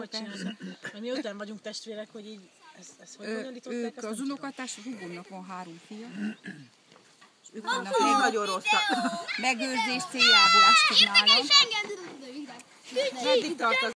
hogy csináltak? Miután vagyunk testvérek, hogy így ezt hogy bonyolították? Az unokatárs húgomnak van 3 fia. És ők A vannak fia nagyon rosszak. megőrzés céljából estig nálam. Meddig tart az